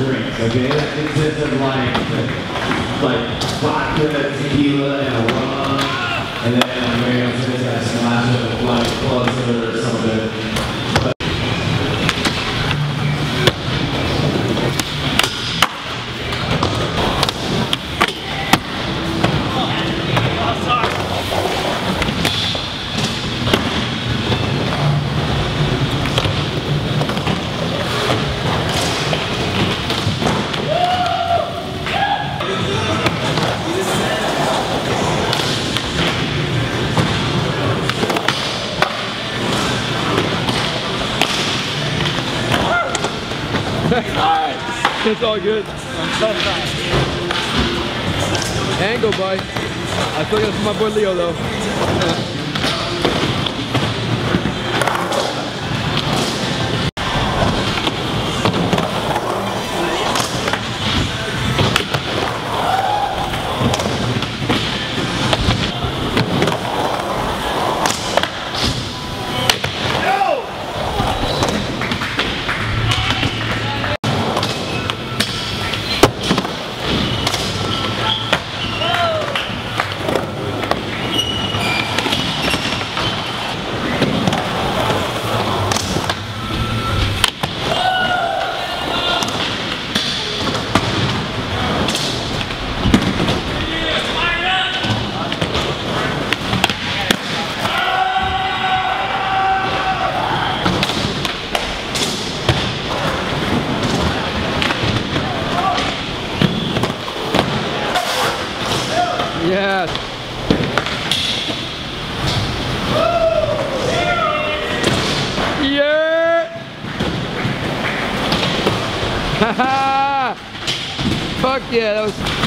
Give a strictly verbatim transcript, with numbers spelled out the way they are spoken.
drinks, okay? That consists of like, like vodka, tequila, and a rum. And then I'm very upset that I splash it with like Cluster or something. It's all good. Angle, boy. I still got it for my boy Leo, though. Yes. Yeah. Haha. Fuck yeah, that was